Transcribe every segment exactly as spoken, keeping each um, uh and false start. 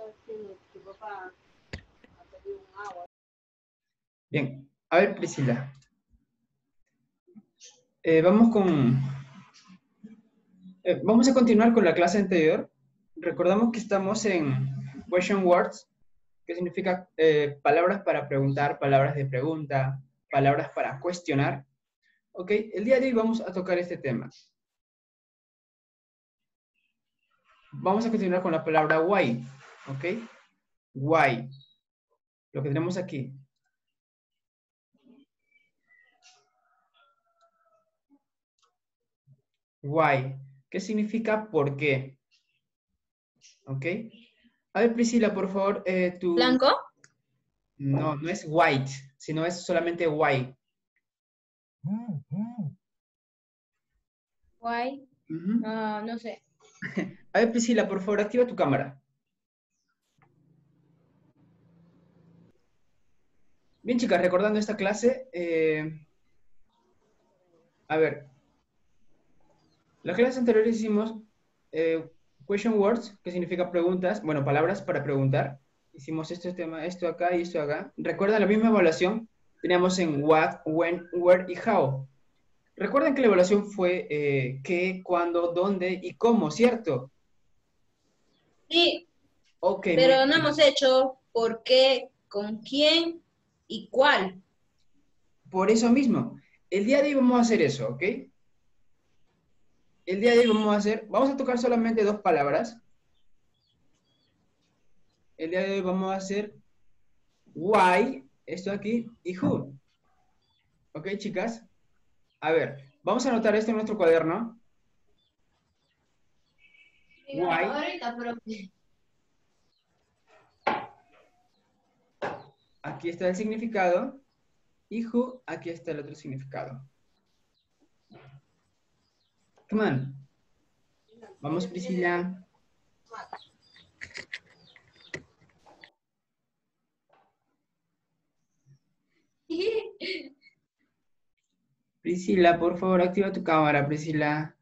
Bien, a ver, Priscila. Eh, vamos con... eh, vamos a continuar con la clase anterior. Recordamos que estamos en question words, que significa eh, palabras para preguntar, palabras de pregunta, palabras para cuestionar. Ok, el día de hoy vamos a tocar este tema. Vamos a continuar con la palabra why. Ok, why. Lo que tenemos aquí. Why. ¿Qué significa por qué? Ok. A ver, Priscila, por favor, eh, tu... ¿Blanco? No, no es white, sino es solamente why. Why? Uh-huh. Uh, no sé. A ver, Priscila, por favor, activa tu cámara. Bien, chicas, recordando esta clase, eh, a ver, la clase anterior hicimos eh, question words, que significa preguntas, bueno, palabras para preguntar. Hicimos este tema, esto acá y esto acá. ¿Recuerdan la misma evaluación? Teníamos en what, when, where y how. Recuerden que la evaluación fue eh, qué, cuándo, dónde y cómo, ¿cierto? Sí, Ok, muy pero no bien. hemos hecho por qué, con quién y cuál. Por eso mismo, el día de hoy vamos a hacer eso, ¿ok? El día de hoy vamos a hacer, vamos a tocar solamente dos palabras. El día de hoy vamos a hacer why, esto aquí, y who. ¿Ok, chicas? A ver, vamos a anotar esto en nuestro cuaderno. Why, Ahorita, pero... aquí está el significado, y who, aquí está el otro significado. Come on. Vamos, Priscila. Priscila, por favor, activa tu cámara, Priscila.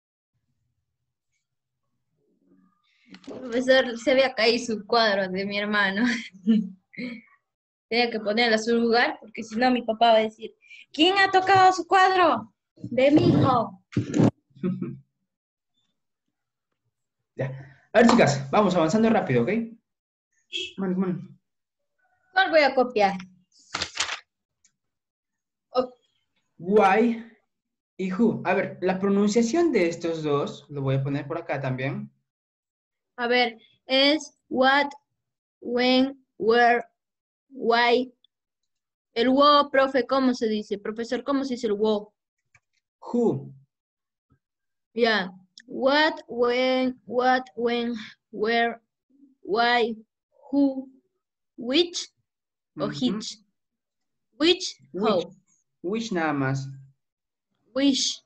Profesor, se había caído su cuadro de mi hermano. Tenía que ponerlo a su lugar, porque si no mi papá va a decir, ¿quién ha tocado su cuadro? De mi hijo. Ya. A ver, chicas, vamos avanzando rápido, ¿ok? Come on, come on. ¿Cuál voy a copiar? Oh, Why y who. A ver, la pronunciación de estos dos, lo voy a poner por acá también. a ver, es what, when, where, why. El wo, profe, ¿cómo se dice? Profesor, ¿cómo se dice el wo? Who. Ya. Yeah. What, when, what, when, where, why, who, which o Uh-huh. which. Which, Which. how. Which nada más. Which.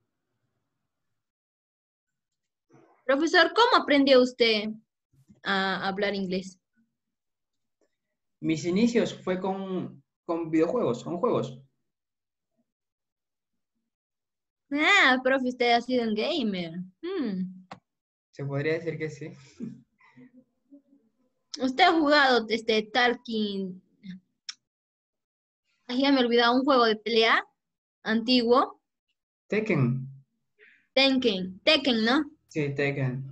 Profesor, ¿cómo aprendió usted a hablar inglés? Mis inicios fue con, con videojuegos, con juegos. Ah, profe, usted ha sido un gamer. Hmm. Se podría decir que sí. ¿Usted ha jugado este Talking? Ay, ya me he olvidado, un juego de pelea antiguo. Tekken. Tekken, Tekken, ¿no? Sí, Tekken.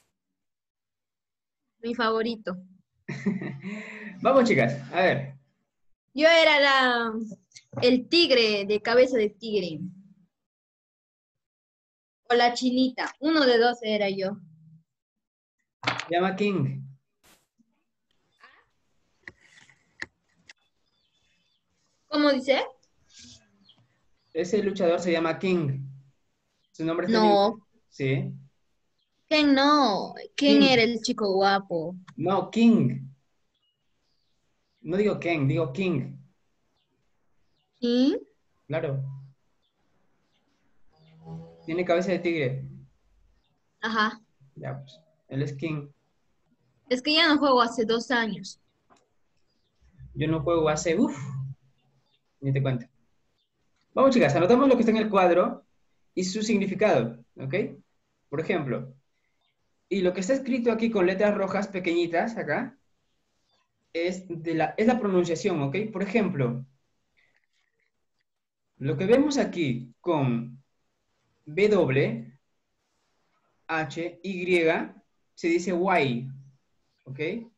Mi favorito. Vamos, chicas, a ver. Yo era la, el tigre de cabeza de tigre. O la chinita. Uno de dos era yo. Se llama King. ¿Cómo dice? Ese luchador se llama King. Su nombre está en inglés. No. Sí. ¿Quién no? ¿Quién King. era el chico guapo? No, King. No digo Ken, digo King. ¿Quién? Claro. Tiene cabeza de tigre. Ajá. Ya, pues. Él es King. Es que ya no juego hace dos años. Yo no juego hace, uff, ni te cuento. Vamos, chicas, anotamos lo que está en el cuadro y su significado, ¿ok? Por ejemplo, Y lo que está escrito aquí con letras rojas pequeñitas acá es, de la, es la pronunciación, ¿ok? Por ejemplo, lo que vemos aquí con W, H, Y, se dice Y, ¿ok?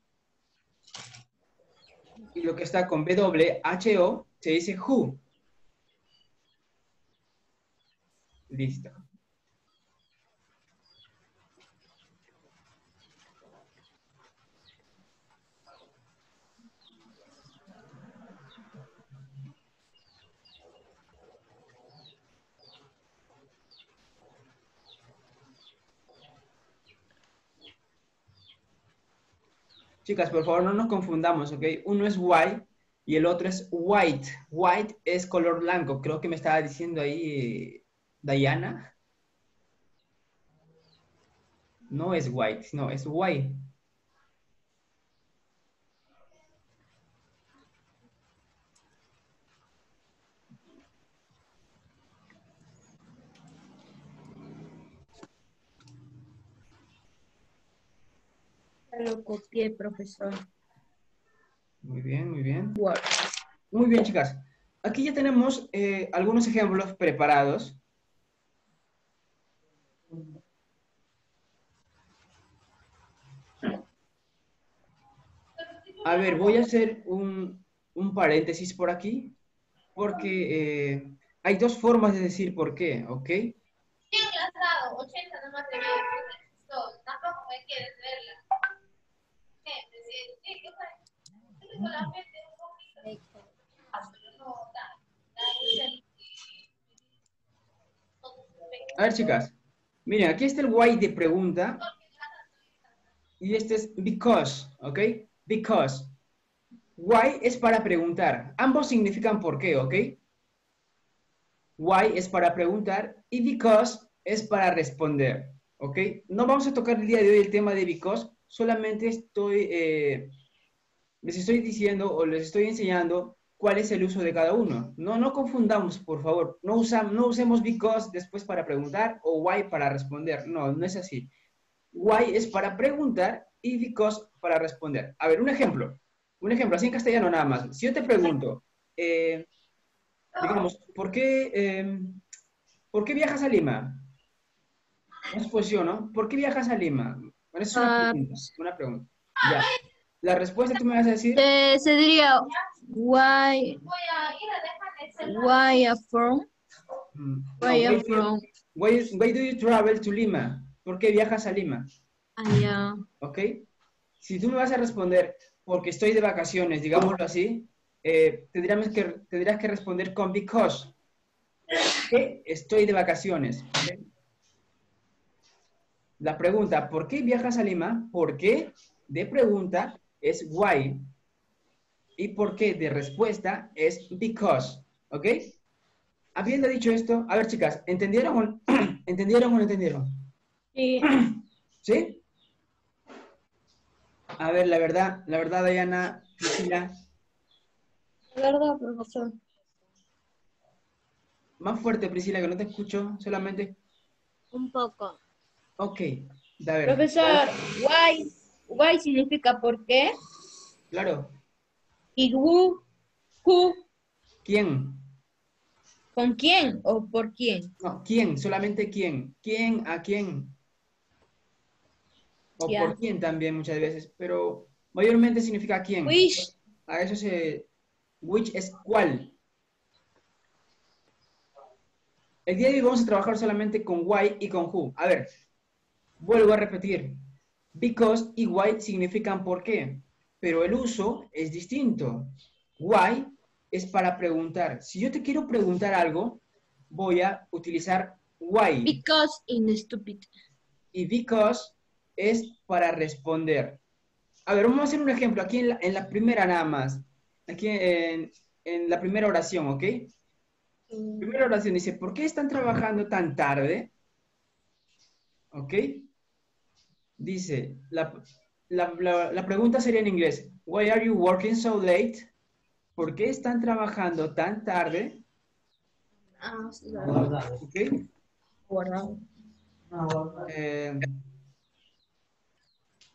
Y lo que está con W, H, O, se dice who. Listo. Chicas, por favor, no nos confundamos, ¿ok? Uno es white y el otro es white. White es color blanco. Creo que me estaba diciendo ahí eh, Diana. No es white, no, es white. Ya lo copié, profesor. Muy bien, muy bien. Word. Muy bien, chicas. Aquí ya tenemos eh, algunos ejemplos preparados. A ver, voy a hacer un, un paréntesis por aquí, porque eh, hay dos formas de decir por qué, ¿ok? ochenta nomás te veo, tampoco me quieres verla. Gente, sí, sí, yo creo que solamente un poquito. No, da, A ver, chicas, miren, aquí está el why de pregunta y este es because, ¿ok? Because. Why es para preguntar. Ambos significan por qué, ¿ok? Why es para preguntar y because es para responder, ¿ok? No vamos a tocar el día de hoy el tema de because, solamente estoy, eh, les estoy diciendo o les estoy enseñando cuál es el uso de cada uno. No, no confundamos, por favor. No, usamos, no usemos because después para preguntar o why para responder. No, no es así. Why es para preguntar y because para responder. A ver, un ejemplo. Un ejemplo, así en castellano nada más. Si yo te pregunto, eh, digamos, ¿por qué, eh, ¿por qué viajas a Lima? No es posición, ¿no? ¿Por qué viajas a Lima? Bueno, esa es una Ah, pregunta, una pregunta. Ya. La respuesta tú me vas a decir, se, se diría why, voy a ir a dejar el celular. why are from, mm, no, why why are do, you, from why, why do you travel to Lima? ¿Por qué viajas a Lima? allá. ¿Ok? Si tú me vas a responder, porque estoy de vacaciones, digámoslo así, eh, tendríamos que, tendrías que responder con because. Que estoy de vacaciones. ¿Ok? La pregunta, ¿por qué viajas a Lima? ¿Por qué? De pregunta es why. Y por qué de respuesta es because. ¿Ok? Habiendo dicho esto, a ver, chicas, ¿entendieron o, ¿entendieron o no entendieron? Sí. ¿Sí? A ver, la verdad, la verdad, Diana, Priscila, La verdad, profesor. más fuerte, Priscila, que no te escucho, solamente. Un poco. Ok, a ver, Profesor, why, why significa por qué claro, y who, who, ¿quién? con quién o por quién. No, ¿quién? Solamente quién. ¿Quién a quién? O por Ya. quién también muchas veces, pero mayormente significa quién. Which, A eso se... Which es cuál. El día de hoy vamos a trabajar solamente con why y con who. A ver, vuelvo a repetir. Because y why significan por qué, pero el uso es distinto. Why es para preguntar. Si yo te quiero preguntar algo, voy a utilizar why. because in stupid. Y because es para responder. A ver, vamos a hacer un ejemplo aquí en la, en la primera nada más. Aquí en, en la primera oración, ¿ok? Primera oración dice, ¿por qué están trabajando tan tarde? ¿Ok? Dice, la, la, la, la pregunta sería en inglés, Why are you working so late? ¿Por qué están trabajando tan tarde? Ah, sí, ¿Ok? guardado. Eh,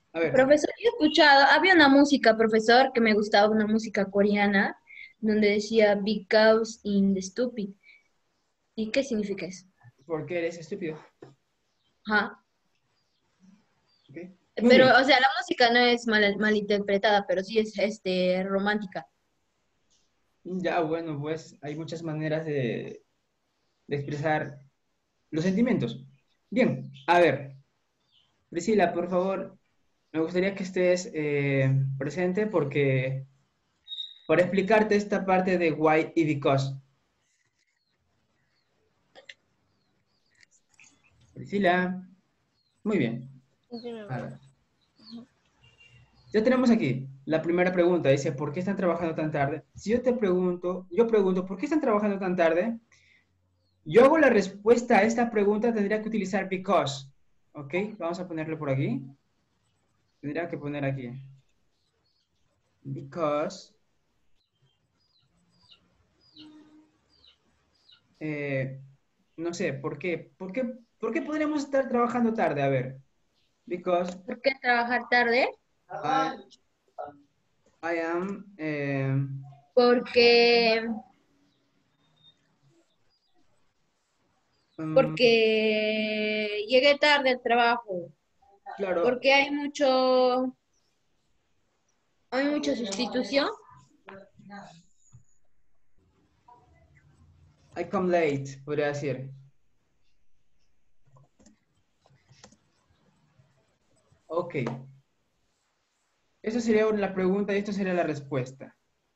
A ver, Profesor, yo he escuchado, había una música, profesor, que me gustaba, una música coreana, donde decía because in the stupid. ¿Y qué significa eso? ¿por qué eres estúpido? Ajá. ¿Ok? Muy Pero, bien. o sea, la música no es mal, malinterpretada, pero sí es este, romántica. Ya, bueno, pues hay muchas maneras de, de expresar los sentimientos. Bien, a ver, Priscila, por favor, me gustaría que estés eh, presente porque para explicarte esta parte de why y because. Priscila, muy bien. A ver. Ya tenemos aquí la primera pregunta. Dice, ¿por qué están trabajando tan tarde? Si yo te pregunto, yo pregunto, ¿por qué están trabajando tan tarde? Yo hago la respuesta a esta pregunta, tendría que utilizar because. ¿Ok? Vamos a ponerlo por aquí. Tendría que poner aquí. Because. eh, no sé, ¿por qué? ¿Por qué? ¿Por qué podríamos estar trabajando tarde? A ver. Because ¿Por qué trabajar tarde? I, I am... eh, Porque, mm, porque llegué tarde al trabajo. claro, Porque hay mucho, hay mucha sustitución. I come late, podría decir. Ok. Esa sería la pregunta y esto sería la respuesta.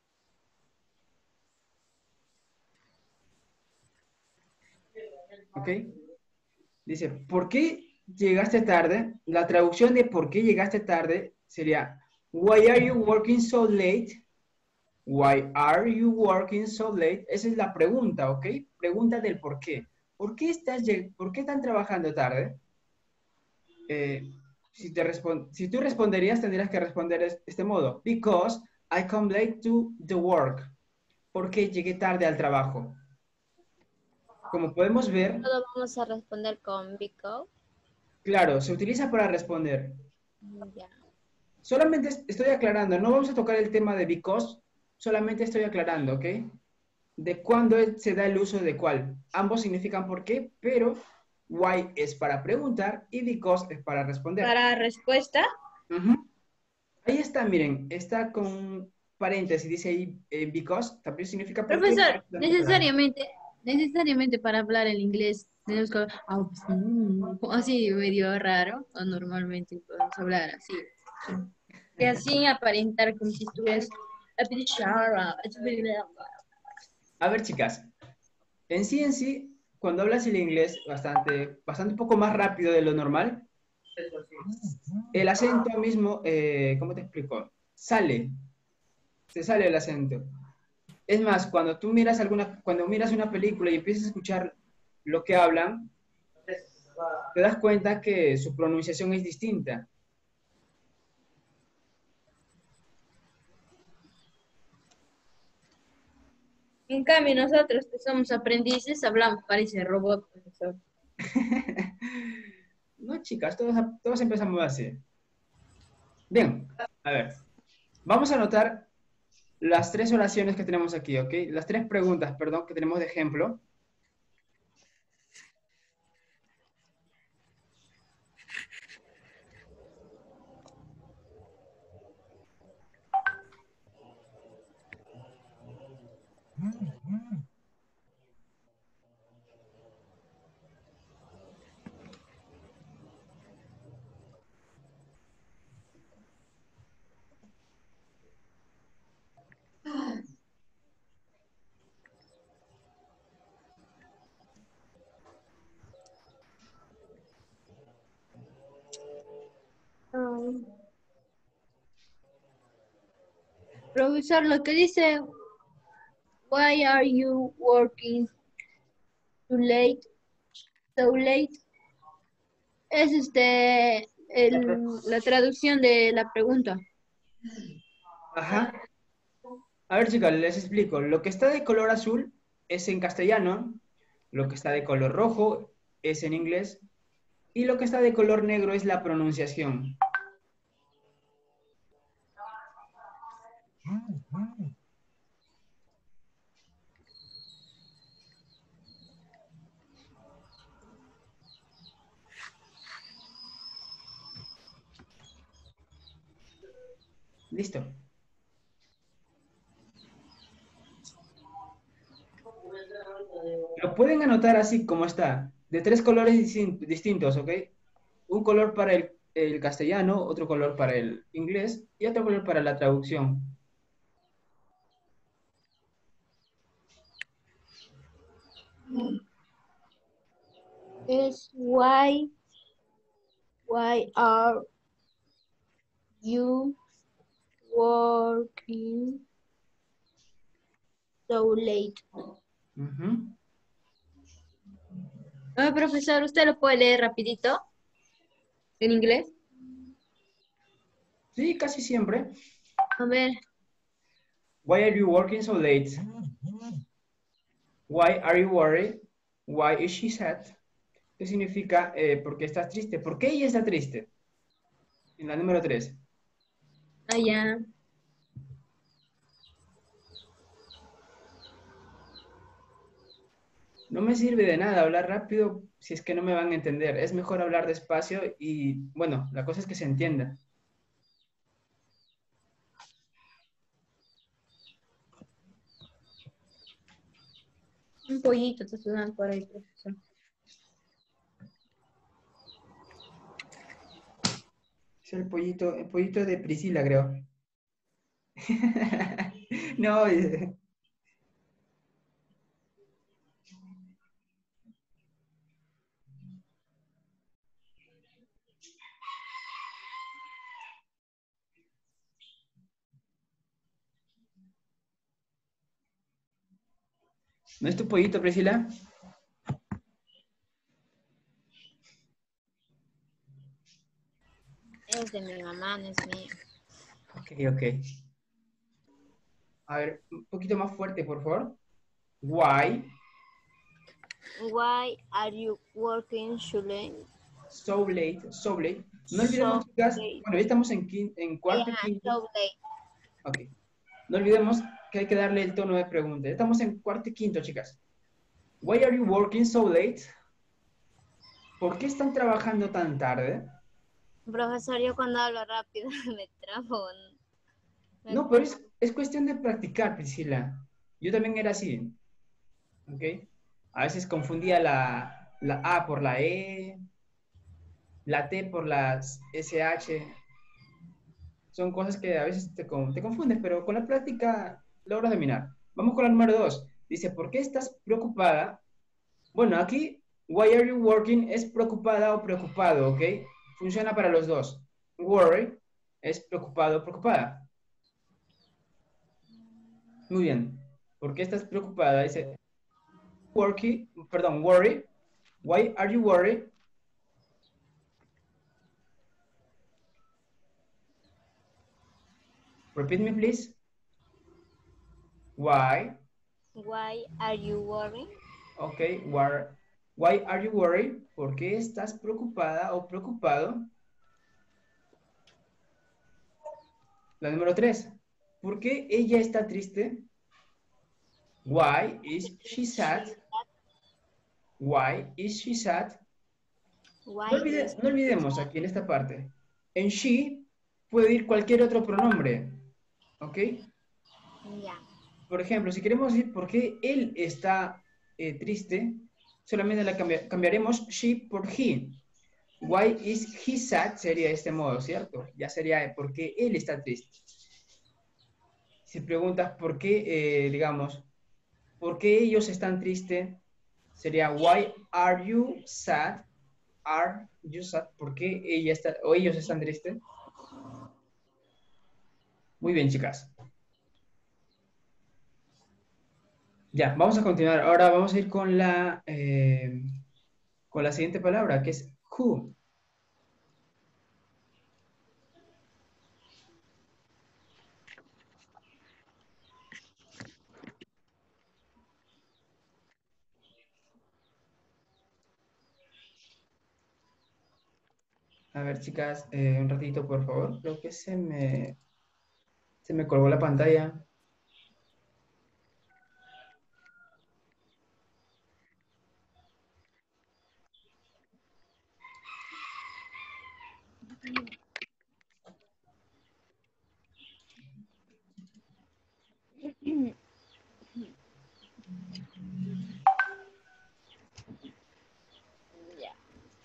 ¿Ok? Dice, ¿por qué llegaste tarde? La traducción de ¿por qué llegaste tarde? Sería, Why are you working so late? Why are you working so late? Esa es la pregunta, ¿ok? Pregunta del por qué. ¿Por qué, estás, por qué están trabajando tarde? Eh, si, te si tú responderías, tendrías que responder de este modo. Because I come late to the work. Porque llegué tarde al trabajo. Como podemos ver, Todo vamos a responder con because. claro, se utiliza para responder. Ya. Solamente estoy aclarando, no vamos a tocar el tema de because, solamente estoy aclarando, ¿ok? De cuándo se da el uso de cuál. Ambos significan por qué, pero why es para preguntar y because es para responder. Para respuesta. Uh-huh. Ahí está, miren, está con paréntesis, dice ahí eh, because, también significa por qué. Profesor, necesariamente, necesariamente para hablar el inglés tenemos que ah, pues, mm, así medio raro, o normalmente podemos hablar así. Y así aparentar como si estuvieras A ver, chicas, en sí en sí, cuando hablas el inglés bastante, bastante un poco más rápido de lo normal, el acento mismo, eh, ¿cómo te explico? Sale, se sale el acento. Es más, cuando tú miras alguna, cuando miras una película y empiezas a escuchar lo que hablan, te das cuenta que su pronunciación es distinta. En cambio, nosotros que somos aprendices hablamos, parece robot, profesor. No, chicas, todos, todos empezamos así. Bien, a ver. Vamos a anotar las tres oraciones que tenemos aquí, ¿ok? Las tres preguntas, perdón, que tenemos de ejemplo. Um, profesor, lo que dice, why are you working too late, so late? Es este, el, la traducción de la pregunta. Ajá. A ver, chicas, les explico. Lo que está de color azul es en castellano, lo que está de color rojo es en inglés y lo que está de color negro es la pronunciación. Listo. Lo pueden anotar así como está, de tres colores distin- distintos, ¿ok? Un color para el, el castellano, otro color para el inglés y otro color para la traducción. Es why, why are you working so late? Ujú. Ah, profesor, ¿usted lo puede leer rapidito? ¿En inglés? Sí, casi siempre. A ver. Why are you working so late? Why are you worried? Why is she sad? ¿Qué significa eh, por qué estás triste? ¿Por qué ella está triste? En la número tres. Ah, ya. No me sirve de nada hablar rápido si es que no me van a entender. Es mejor hablar despacio y, bueno, la cosa es que se entienda. Un pollito está sonando por ahí, profesor. Es el pollito, el pollito de Priscila, creo. No, eh, ¿no es tu pollito, Priscila? Es de mi mamá, no es mío. Ok, ok. A ver, un poquito más fuerte, por favor. Why Why are you working so late? so late? So late. No So olvidemos, chicas, late. bueno, ya estamos en, quin- en cuarto y Yeah, quinto. so late. Ok. No olvidemos que hay que darle el tono de pregunta. Ya estamos en cuarto y quinto, chicas. Why are you working so late? ¿Por qué están trabajando tan tarde? Profesor, yo cuando hablo rápido me trabo. Me No, pero cuesta. es, es cuestión de practicar, Priscila. Yo también era así, ¿ok? A veces confundía la, la A por la E, la T por las S H. Son cosas que a veces te, con- te confundes, pero con la práctica logras dominar. Vamos con la número dos. Dice, ¿por qué estás preocupada? Bueno, aquí, why are you working es preocupada o preocupado, ¿ok? Funciona para los dos. Worry es preocupado o preocupada. Muy bien. ¿Por qué estás preocupada? Dice, worky, perdón, worry. Why are you worried? Repeat me, please. Why? Why are you worried? Okay, why, why are you worried? ¿Por qué estás preocupada o preocupado? La número tres. ¿Por qué ella está triste? Why is she sad? Why is she sad? No, Why is olvide- no olvidemos aquí en esta parte. En she puede ir cualquier otro pronombre. ¿Ok? yeah. Por ejemplo, si queremos decir por qué él está eh, triste, solamente la cambia- cambiaremos she por he. Why is he sad? Sería de este modo, ¿cierto? Ya sería por qué él está triste. Si preguntas por qué, eh, digamos, por qué ellos están tristes, sería why are you sad? Are you sad? ¿Por qué ella está, o ellos están tristes? Muy bien, chicas. Ya, vamos a continuar. Ahora vamos a ir con la, eh, con la siguiente palabra, que es who. A ver, chicas, eh, un ratito, por favor. Creo que se me... Se me colgó la pantalla. Ya.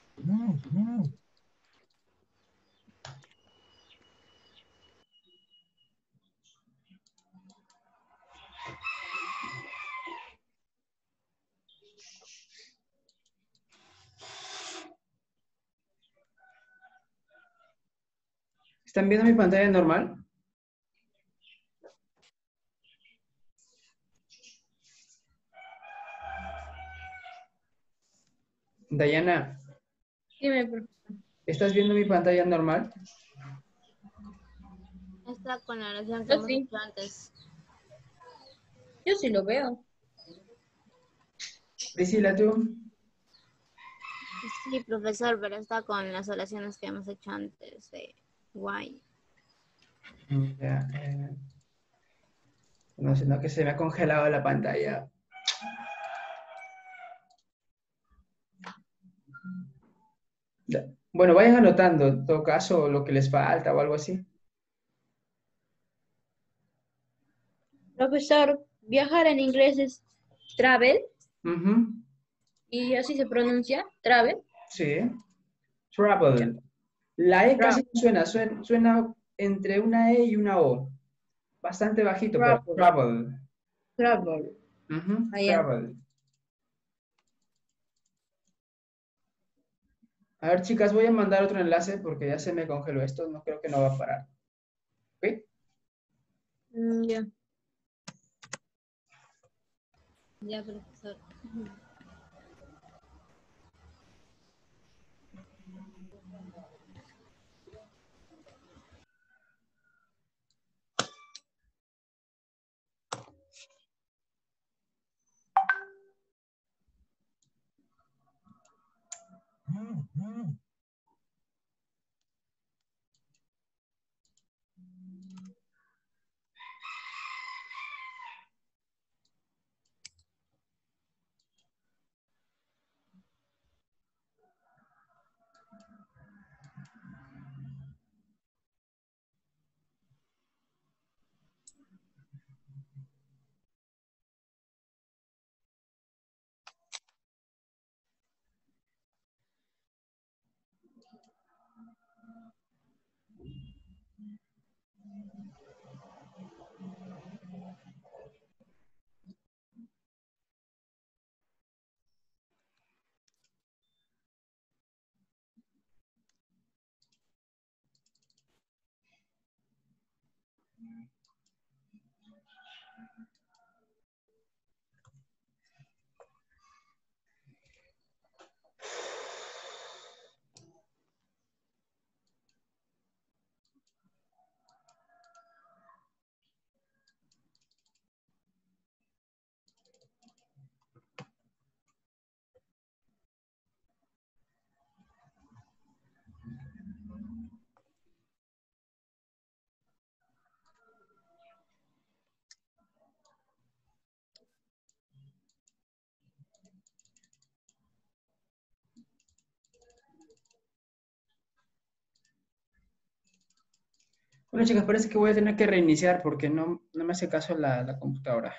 ¿Están viendo mi pantalla normal? Dayana, Dime, por favor. ¿estás viendo mi pantalla normal? Está con la oración que Yo hemos sí. hecho antes. Yo sí lo veo. Priscila, ¿tú? Sí, profesor, pero está con las oraciones que hemos hecho antes. De guay. Ya, eh, no, sino que se me ha congelado la pantalla. Ya. Bueno, vayan anotando, en todo caso, lo que les falta o algo así. Profesor, viajar en inglés es travel Ujú, y así se pronuncia, travel. sí. Travel. La E casi no suena, suena, suena entre una E y una O. Bastante bajito, pero Travel. travel. Travel. Ujú, Allá. travel. A ver, chicas, voy a mandar otro enlace porque ya se me congeló esto. No creo que no va a parar. ¿Ok? Mm, ya. Ya, profesor. Bueno, chicas, parece que voy a tener que reiniciar porque no, no me hace caso la, la computadora.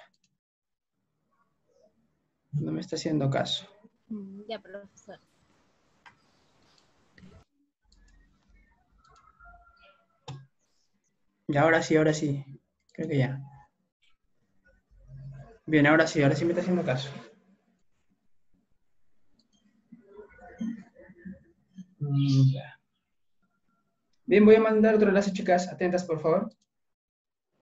No me está haciendo caso. Mm, Ya, profesor. Y ahora sí, ahora sí. Creo que ya. Bien, ahora sí, ahora sí me está haciendo caso. Mm, ya. Bien, voy a mandar otro enlace, chicas. Atentas, por favor.